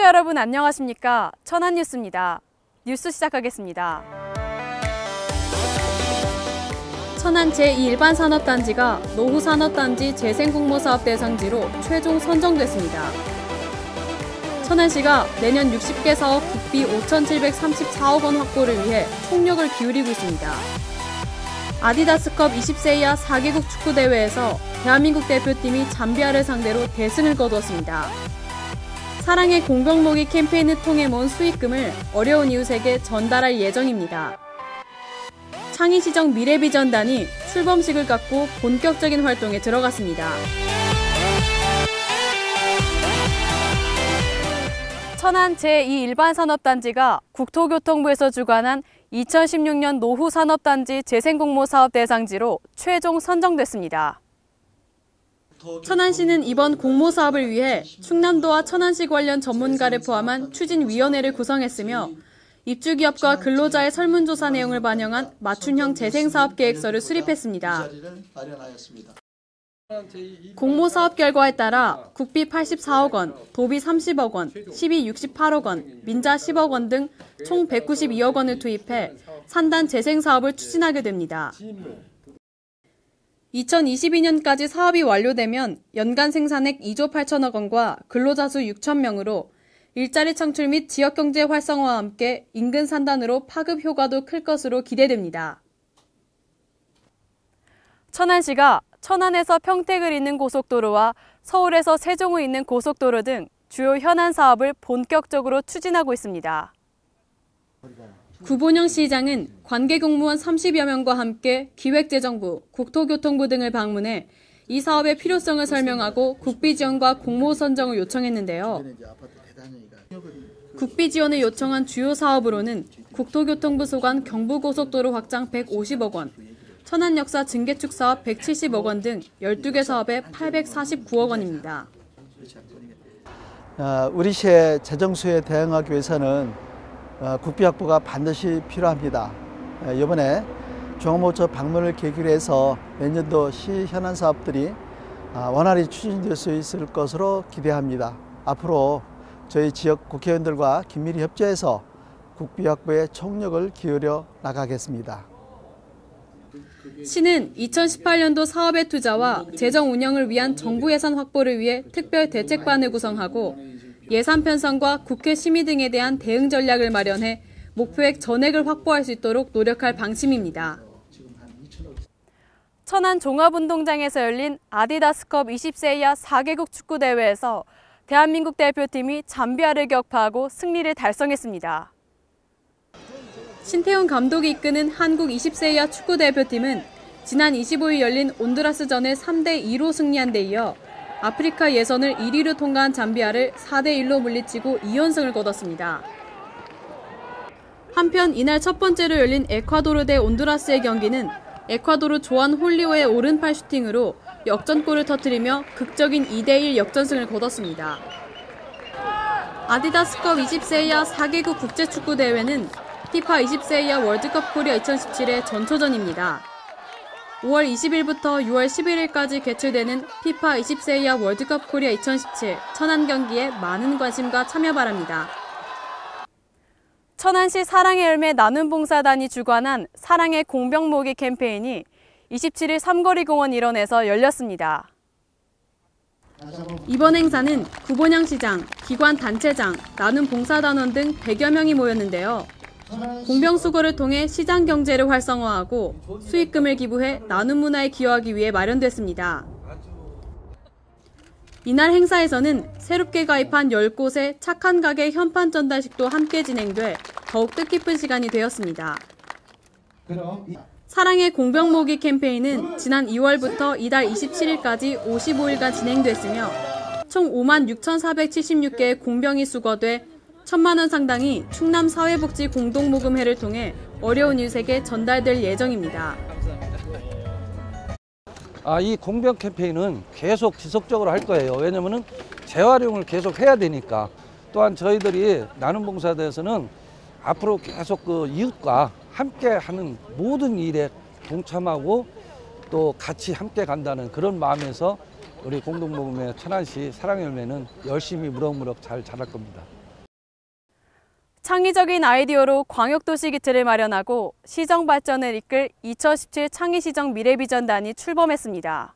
여러분 안녕하십니까? 천안뉴스입니다. 뉴스 시작하겠습니다. 천안 제2일반산업단지가 노후산업단지 재생공모사업 대상지로 최종 선정됐습니다. 천안시가 내년 60개 사업 국비 5,734억 원 확보를 위해 총력을 기울이고 있습니다. 아디다스컵 20세 이하 4개국 축구대회에서 대한민국 대표팀이 잠비아를 상대로 대승을 거두었습니다. 사랑의 공병모기 캠페인을 통해 모은 수익금을 어려운 이웃에게 전달할 예정입니다. 창의시정 미래비전단이 출범식을 갖고 본격적인 활동에 들어갔습니다. 천안 제2일반산업단지가 국토교통부에서 주관한 2016년 노후산업단지 재생공모사업 대상지로 최종 선정됐습니다. 천안시는 이번 공모사업을 위해 충남도와 천안시 관련 전문가를 포함한 추진위원회를 구성했으며 입주기업과 근로자의 설문조사 내용을 반영한 맞춤형 재생사업계획서를 수립했습니다. 공모사업 결과에 따라 국비 84억 원, 도비 30억 원, 시비 68억 원, 민자 10억 원 등 총 192억 원을 투입해 산단 재생사업을 추진하게 됩니다. 2022년까지 사업이 완료되면 연간 생산액 2조 8천억 원과 근로자 수 6천 명으로 일자리 창출 및 지역경제 활성화와 함께 인근 산단으로 파급 효과도 클 것으로 기대됩니다. 천안시가 천안에서 평택을 잇는 고속도로와 서울에서 세종을 잇는 고속도로 등 주요 현안 사업을 본격적으로 추진하고 있습니다. 구본영 시장은 관계 공무원 30여 명과 함께 기획재정부, 국토교통부 등을 방문해 이 사업의 필요성을 설명하고 국비 지원과 공모 선정을 요청했는데요. 국비 지원을 요청한 주요 사업으로는 국토교통부 소관 경부고속도로 확장 150억 원, 천안 역사 증개축 사업 170억 원 등 12개 사업에 849억 원입니다. 우리 시의 재정수에 대응하기 위해서는 국비 확보가 반드시 필요합니다. 이번에 종합모처 방문을 계기로 해서 내년도 시 현안 사업들이 원활히 추진될 수 있을 것으로 기대합니다. 앞으로 저희 지역 국회의원들과 긴밀히 협조해서 국비 확보에 총력을 기울여 나가겠습니다. 시는 2018년도 사업의 투자와 재정 운영을 위한 정부 예산 확보를 위해 특별 대책반을 구성하고 예산 편성과 국회 심의 등에 대한 대응 전략을 마련해 목표액 전액을 확보할 수 있도록 노력할 방침입니다. 천안 종합운동장에서 열린 아디다스컵 20세 이하 4개국 축구대회에서 대한민국 대표팀이 잠비아를 격파하고 승리를 달성했습니다. 신태용 감독이 이끄는 한국 20세 이하 축구대표팀은 지난 25일 열린 온두라스전에 3대2로 승리한 데 이어 아프리카 예선을 1위로 통과한 잠비아를 4대1로 물리치고 2연승을 거뒀습니다. 한편 이날 첫 번째로 열린 에콰도르 대 온두라스의 경기는 에콰도르 조안 홀리오의 오른팔 슈팅으로 역전골을 터뜨리며 극적인 2대1 역전승을 거뒀습니다. 아디다스컵 20세 이하 4개국 국제축구대회는 피파 20세 이하 월드컵 코리아 2017의 전초전입니다. 5월 20일부터 6월 11일까지 개최되는 피파 20세 이하 월드컵 코리아 2017 천안 경기에 많은 관심과 참여 바랍니다. 천안시 사랑의 열매 나눔봉사단이 주관한 사랑의 공병모기 캠페인이 27일 삼거리공원 일원에서 열렸습니다. 이번 행사는 구본영 시장, 기관 단체장, 나눔봉사단원 등 100여 명이 모였는데요. 공병수거를 통해 시장 경제를 활성화하고 수익금을 기부해 나눔 문화에 기여하기 위해 마련됐습니다. 이날 행사에서는 새롭게 가입한 10곳의 착한 가게 현판 전달식도 함께 진행돼 더욱 뜻깊은 시간이 되었습니다. 사랑의 공병모기 캠페인은 지난 2월부터 이달 27일까지 55일간 진행됐으며 총 56,476개의 공병이 수거돼 1,000만 원 상당이 충남 사회복지 공동모금회를 통해 어려운 이웃에게 전달될 예정입니다. 이 공병 캠페인은 계속 지속적으로 할 거예요. 왜냐하면 재활용을 계속 해야 되니까. 또한 저희들이 나눔봉사대에서는 앞으로 계속 그 이웃과 함께 하는 모든 일에 동참하고 또 같이 함께 간다는 그런 마음에서 우리 공동모금회 천안시 사랑의 열매는 열심히 무럭무럭 잘 자랄 겁니다. 창의적인 아이디어로 광역도시 기틀을 마련하고 시정 발전을 이끌 2017 창의시정 미래비전단이 출범했습니다.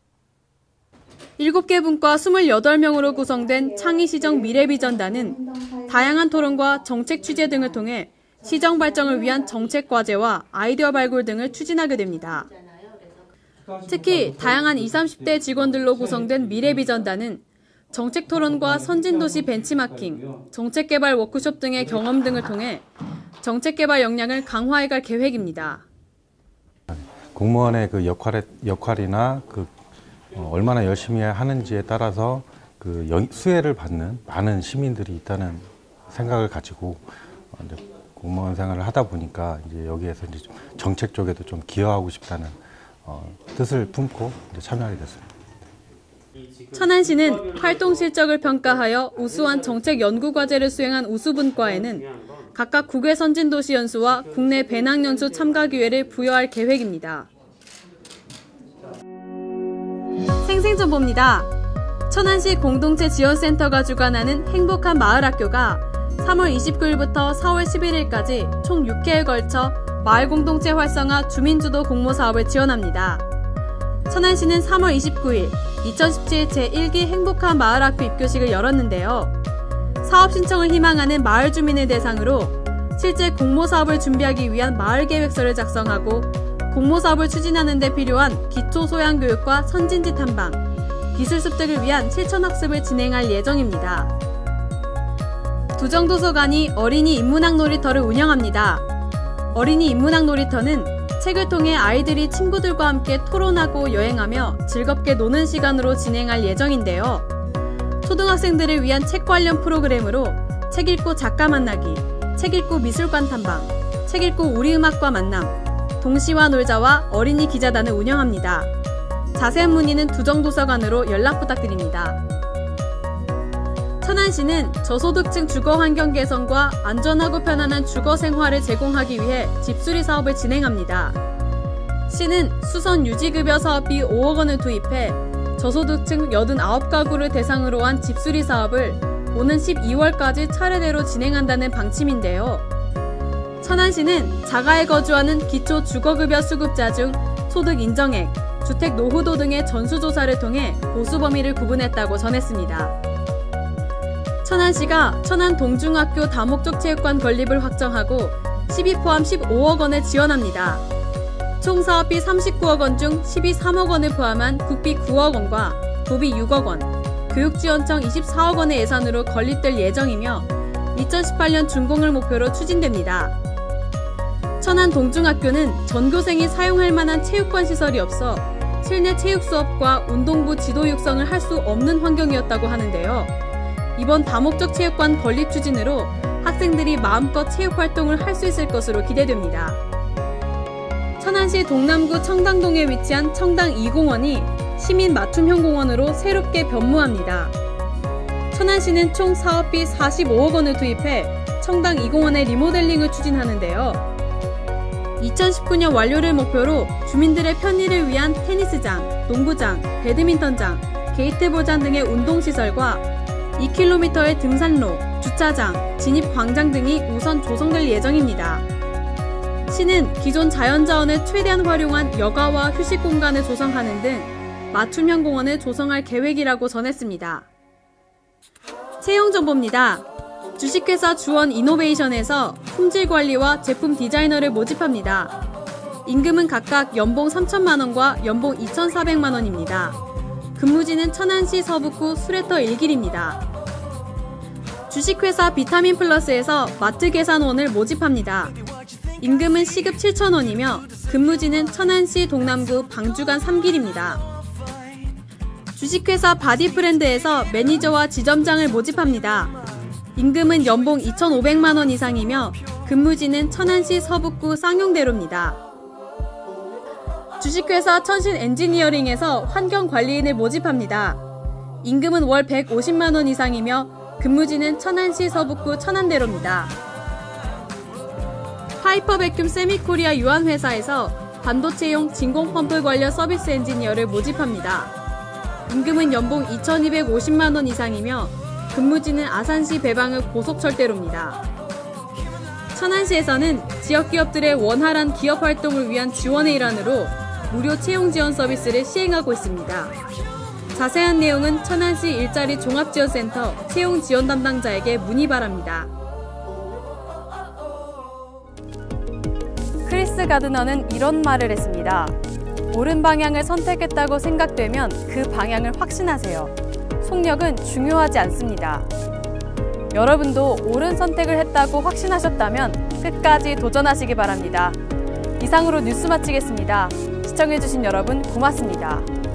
7개 분과 28명으로 구성된 창의시정 미래비전단은 다양한 토론과 정책 취재 등을 통해 시정 발전을 위한 정책 과제와 아이디어 발굴 등을 추진하게 됩니다. 특히 다양한 20, 30대 직원들로 구성된 미래비전단은 정책 토론과 선진도시 벤치마킹, 정책 개발 워크숍 등의 경험 등을 통해 정책 개발 역량을 강화해갈 계획입니다. 공무원의 그 역할이나 얼마나 열심히 하는지에 따라서 수혜를 받는 많은 시민들이 있다는 생각을 가지고 이제 공무원 생활을 하다 보니까 이제 여기에서 이제 정책 쪽에도 좀 기여하고 싶다는 뜻을 품고 이제 참여하게 됐습니다. 천안시는 활동 실적을 평가하여 우수한 정책 연구 과제를 수행한 우수분과에는 각각 국외 선진도시 연수와 국내 배낭 연수 참가 기회를 부여할 계획입니다. 생생정보입니다. 천안시 공동체 지원센터가 주관하는 행복한 마을학교가 3월 29일부터 4월 11일까지 총 6회에 걸쳐 마을 공동체 활성화 주민주도 공모 사업을 지원합니다. 천안시는 3월 29일 2017 제1기 행복한 마을학교 입교식을 열었는데요. 사업 신청을 희망하는 마을 주민을 대상으로 실제 공모 사업을 준비하기 위한 마을 계획서를 작성하고 공모 사업을 추진하는 데 필요한 기초 소양 교육과 선진지 탐방, 기술 습득을 위한 실천 학습을 진행할 예정입니다. 두정도서관이 어린이 인문학 놀이터를 운영합니다. 어린이 인문학 놀이터는 책을 통해 아이들이 친구들과 함께 토론하고 여행하며 즐겁게 노는 시간으로 진행할 예정인데요. 초등학생들을 위한 책 관련 프로그램으로 책 읽고 작가 만나기, 책 읽고 미술관 탐방, 책 읽고 우리음악과 만남, 동시와 놀자와 어린이 기자단을 운영합니다. 자세한 문의는 두정도서관으로 연락 부탁드립니다. 천안시는 저소득층 주거 환경 개선과 안전하고 편안한 주거 생활을 제공하기 위해 집수리 사업을 진행합니다. 시는 수선 유지급여 사업비 5억 원을 투입해 저소득층 89가구를 대상으로 한 집수리 사업을 오는 12월까지 차례대로 진행한다는 방침인데요. 천안시는 자가에 거주하는 기초 주거급여 수급자 중 소득 인정액, 주택 노후도 등의 전수조사를 통해 보수 범위를 구분했다고 전했습니다. 천안시가 천안 동중학교 다목적 체육관 건립을 확정하고 시비 포함 15억 원을 지원합니다. 총 사업비 39억 원 중 시비 3억 원을 포함한 국비 9억 원과 도비 6억 원, 교육지원청 24억 원의 예산으로 건립될 예정이며 2018년 준공을 목표로 추진됩니다. 천안 동중학교는 전교생이 사용할 만한 체육관 시설이 없어 실내 체육 수업과 운동부 지도 육성을 할 수 없는 환경이었다고 하는데요. 이번 다목적 체육관 건립 추진으로 학생들이 마음껏 체육 활동을 할 수 있을 것으로 기대됩니다. 천안시 동남구 청당동에 위치한 청당 2공원이 시민 맞춤형 공원으로 새롭게 변모합니다. 천안시는 총 사업비 45억 원을 투입해 청당 2공원의 리모델링을 추진하는데요. 2019년 완료를 목표로 주민들의 편의를 위한 테니스장, 농구장, 배드민턴장, 게이트볼장 등의 운동시설과 2km의 등산로, 주차장, 진입광장 등이 우선 조성될 예정입니다. 시는 기존 자연자원을 최대한 활용한 여가와 휴식 공간을 조성하는 등 맞춤형 공원을 조성할 계획이라고 전했습니다. 채용정보입니다. 주식회사 주원 이노베이션에서 품질관리와 제품 디자이너를 모집합니다. 임금은 각각 연봉 3천만 원과 연봉 2,400만 원입니다. 근무지는 천안시 서북구 수레터 1길입니다. 주식회사 비타민 플러스에서 마트 계산원을 모집합니다. 임금은 시급 7,000원이며 근무지는 천안시 동남구 방주간 3길입니다. 주식회사 바디프렌드에서 매니저와 지점장을 모집합니다. 임금은 연봉 2,500만 원 이상이며 근무지는 천안시 서북구 쌍용대로입니다. 주식회사 천신 엔지니어링에서 환경관리인을 모집합니다. 임금은 월 150만 원 이상이며 근무지는 천안시 서북구 천안대로입니다. 하이퍼백큐um 세미코리아 유한회사에서 반도체용 진공펌프 관련 서비스 엔지니어를 모집합니다. 임금은 연봉 2,250만 원 이상이며 근무지는 아산시 배방읍 고속철대로입니다. 천안시에서는 지역 기업들의 원활한 기업 활동을 위한 지원의 일환으로 무료 채용 지원 서비스를 시행하고 있습니다. 자세한 내용은 천안시 일자리 종합지원센터 채용 지원 담당자에게 문의 바랍니다. 크리스 가드너는 이런 말을 했습니다. 옳은 방향을 선택했다고 생각되면 그 방향을 확신하세요. 속력은 중요하지 않습니다. 여러분도 옳은 선택을 했다고 확신하셨다면 끝까지 도전하시기 바랍니다. 이상으로 뉴스 마치겠습니다. 시청해주신 여러분 고맙습니다.